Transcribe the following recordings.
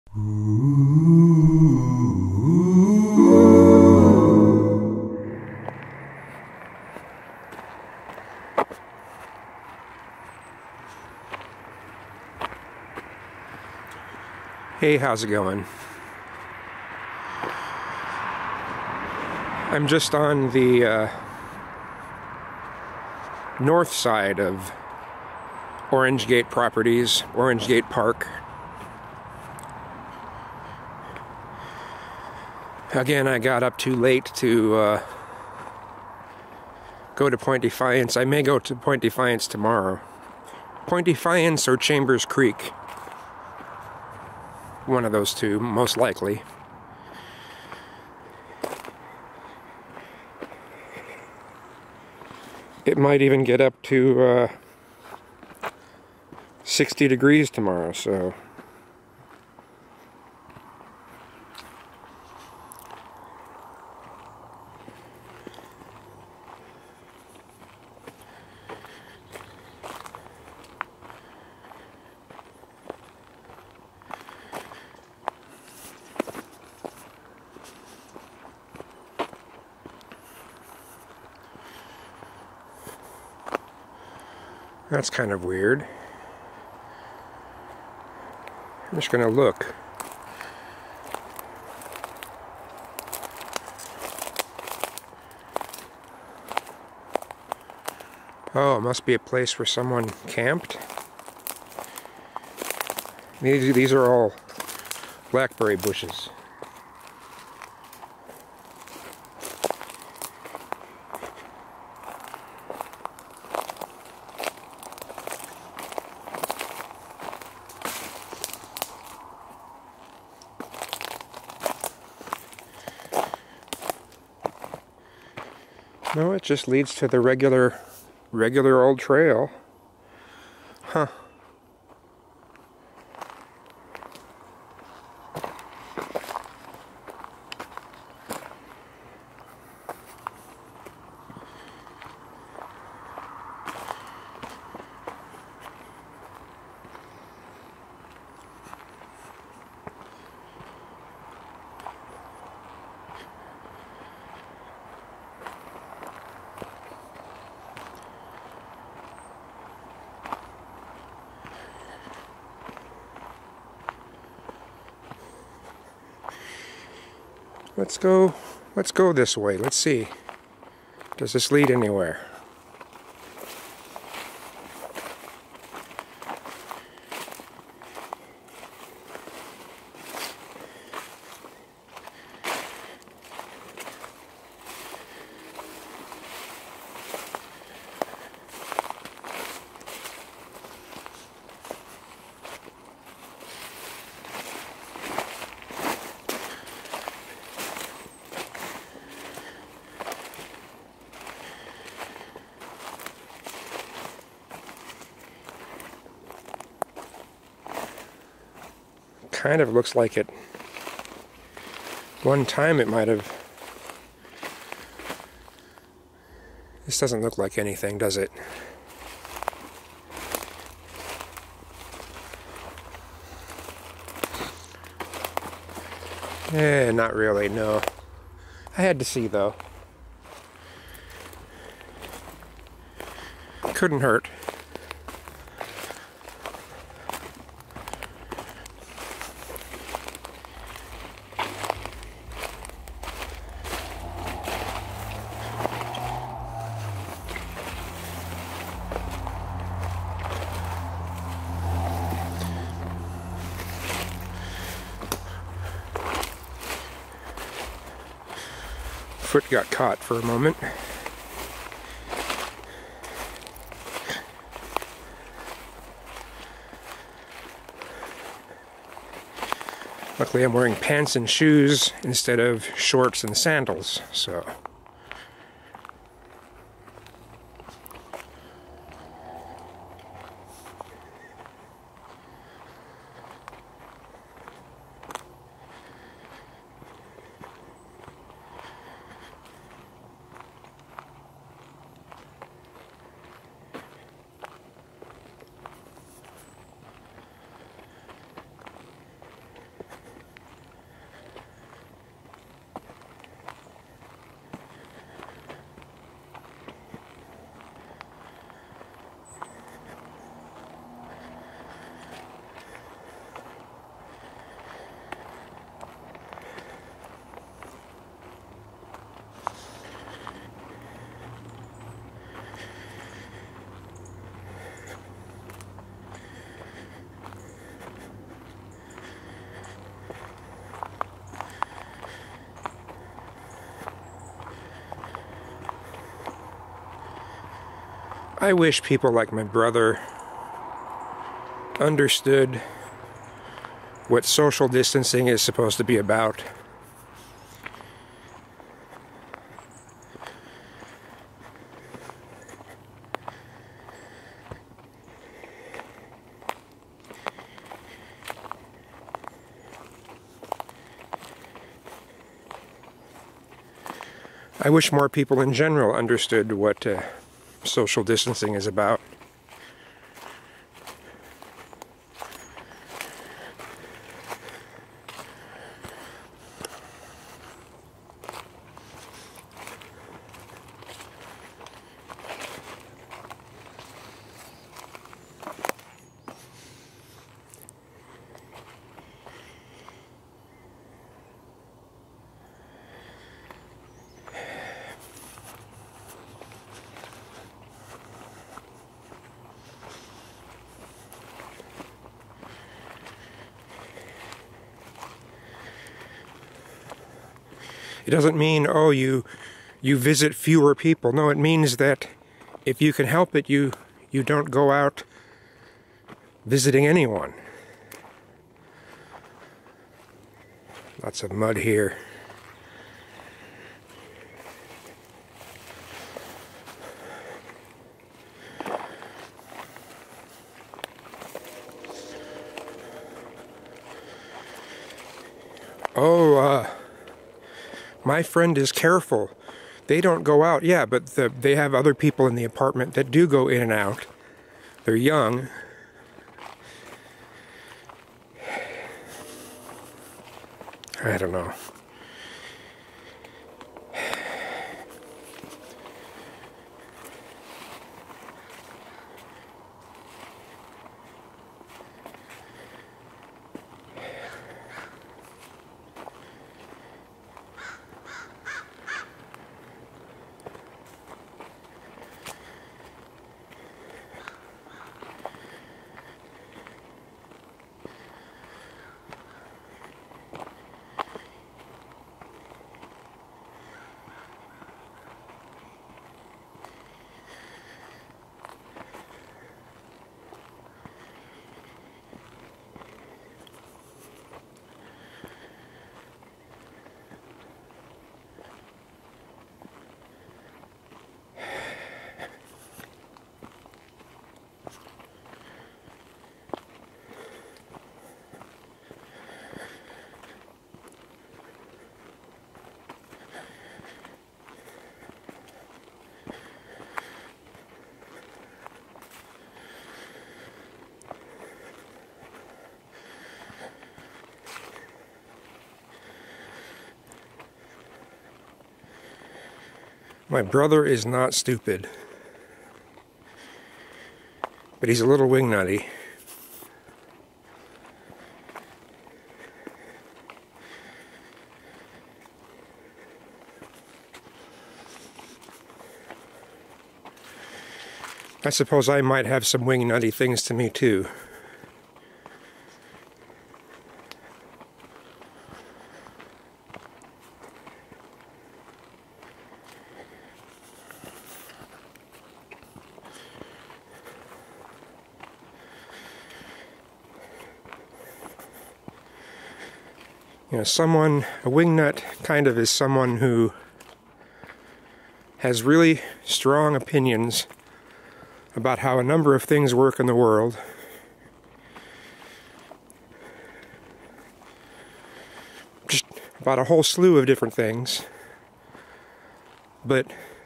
Hey, how's it going? I'm just on the north side of Orange Gate Properties, Orange Gate Park. Again, I got up too late to go to Point Defiance. I may go to Point Defiance tomorrow. Point Defiance or Chambers Creek. One of those two, most likely. It might even get up to 60 degrees tomorrow, so... That's kind of weird. I'm just gonna look. Oh, it must be a place where someone camped. These are all blackberry bushes. No, it just leads to the regular old trail. Huh. Let's go this way. Let's see. Does this lead anywhere? Kind of looks like it. One time it might have... This doesn't look like anything, does it? Not really, no. I had to see, though. Couldn't hurt. Foot got caught for a moment. Luckily I'm wearing pants and shoes instead of shorts and sandals, so... I wish people like my brother understood what social distancing is supposed to be about. I wish more people in general understood what social distancing is about. It doesn't mean, oh, you visit fewer people. No, it means that if you can help it, you don't go out visiting anyone. Lots of mud here. Oh, my friend is careful. They don't go out. Yeah, but they have other people in the apartment that do go in and out. They're young. I don't know. My brother is not stupid, but he's a little wingnutty. I suppose I might have some wingnutty things to me too. You know, a wingnut kind of is someone who has really strong opinions about how a number of things work in the world. Just about a whole slew of different things, but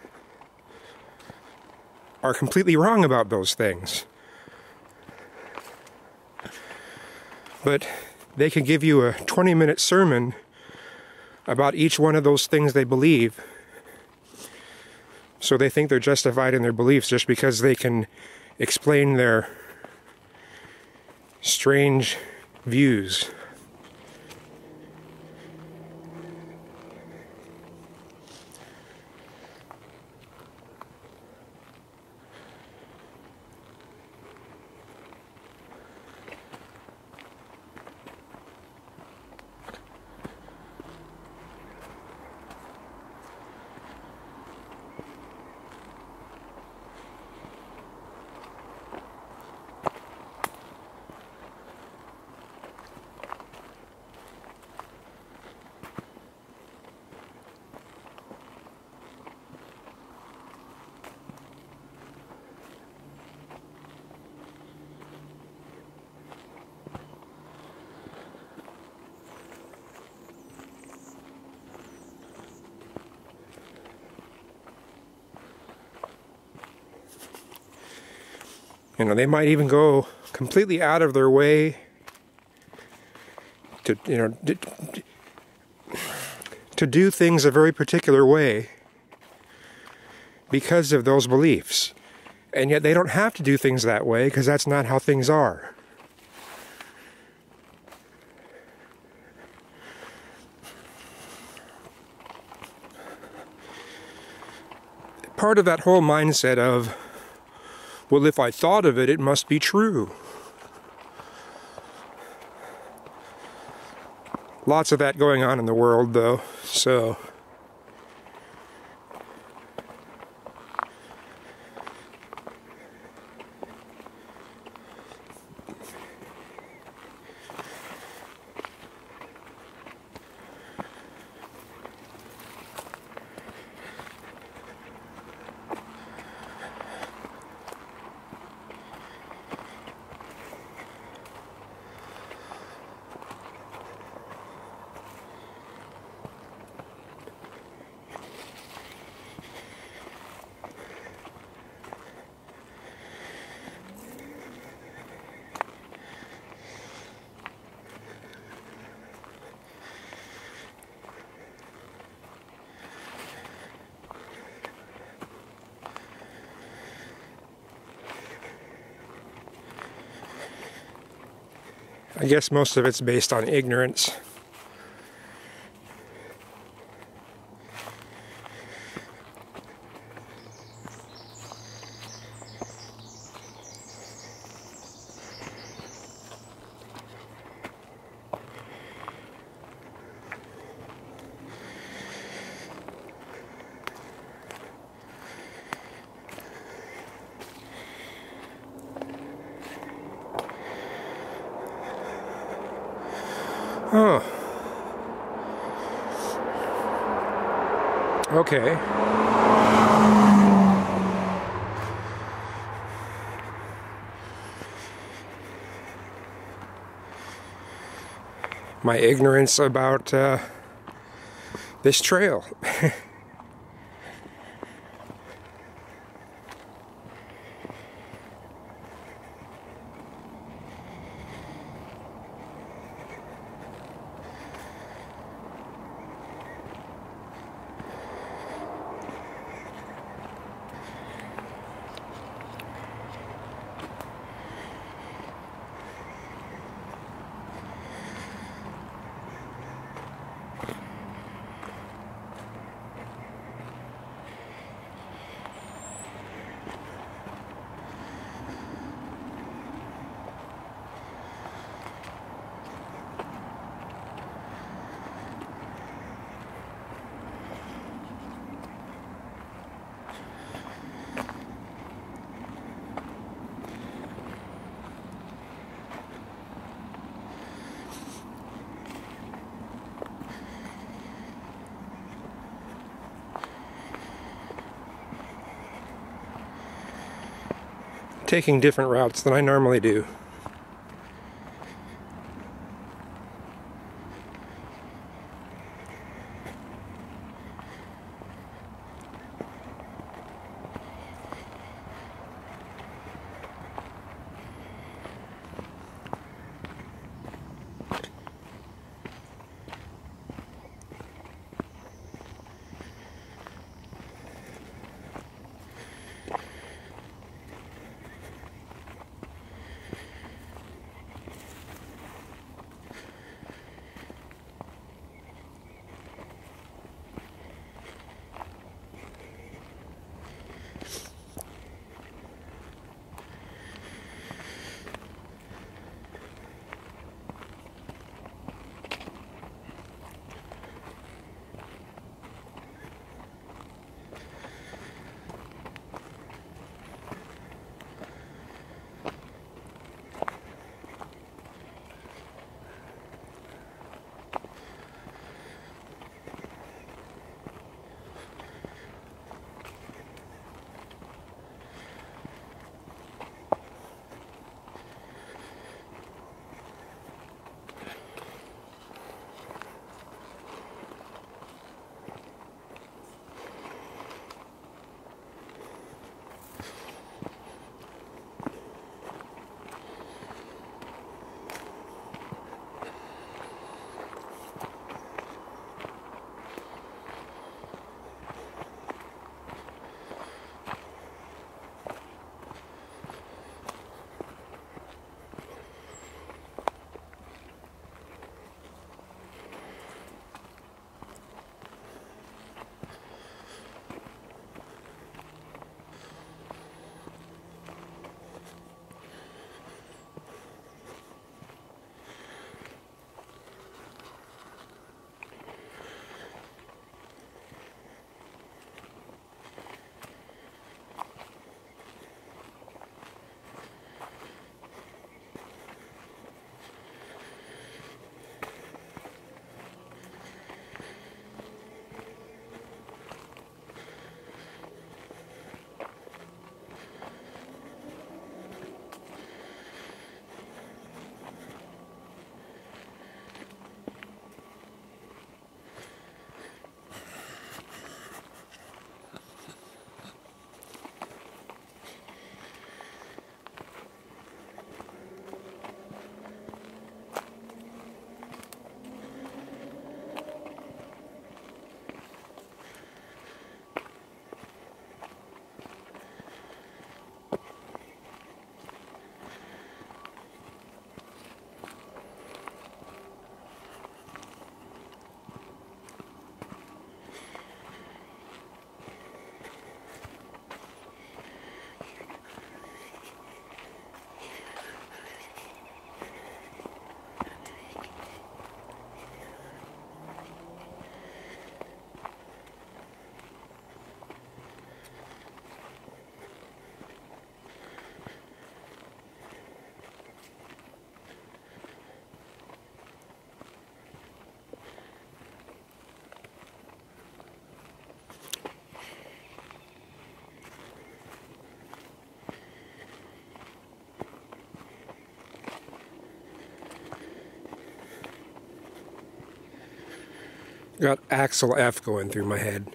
are completely wrong about those things. But they can give you a 20-minute sermon about each one of those things they believe. So they think they're justified in their beliefs just because they can explain their strange views. You know, they might even go completely out of their way to, to do things a very particular way because of those beliefs. And yet they don't have to do things that way because that's not how things are. Part of that whole mindset of, well, if I thought of it, it must be true. Lots of that going on in the world, though, so... I guess most of it's based on ignorance. Oh. Okay. My ignorance about this trail. Taking different routes than I normally do. Got Axel F going through my head.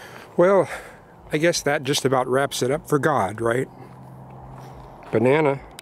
Well, I guess that just about wraps it up for God, right? Banana.